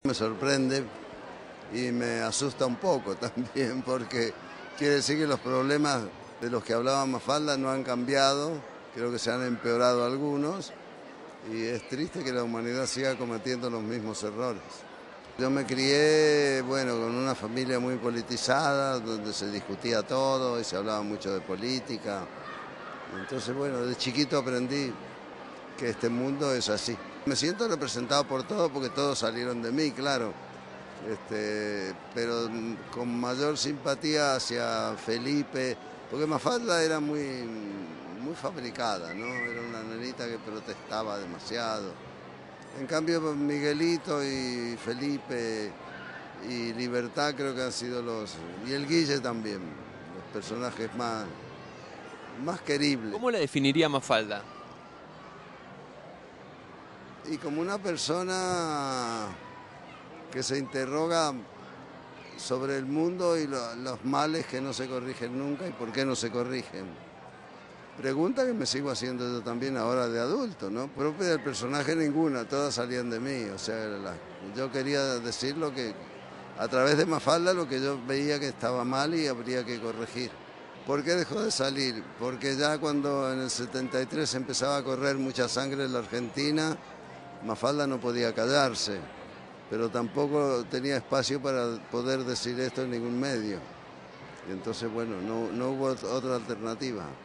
Me sorprende y me asusta un poco también porque quiere decir que los problemas de los que hablaba Mafalda no han cambiado, creo que se han empeorado algunos y es triste que la humanidad siga cometiendo los mismos errores. Yo me crié, bueno, con una familia muy politizada, donde se discutía todo y se hablaba mucho de política. Entonces, bueno, de chiquito aprendí que este mundo es así. Me siento representado por todos porque todos salieron de mí, claro. Pero con mayor simpatía hacia Felipe, porque Mafalda era muy fabricada, ¿no? Era una nenita que protestaba demasiado. En cambio, Miguelito y Felipe y Libertad creo que han sido y el Guille también, los personajes más queribles. ¿Cómo la definiría Mafalda? Y como una persona que se interroga sobre el mundo y los males que no se corrigen nunca y por qué no se corrigen. Pregunta que me sigo haciendo yo también ahora de adulto, ¿no? Propia del personaje ninguna, todas salían de mí. O sea, yo quería decir lo que, a través de Mafalda, lo que yo veía que estaba mal y habría que corregir. ¿Por qué dejó de salir? Porque ya cuando en el 73 empezaba a correr mucha sangre en la Argentina, Mafalda no podía callarse, pero tampoco tenía espacio para poder decir esto en ningún medio. Y entonces, bueno, no hubo otra alternativa.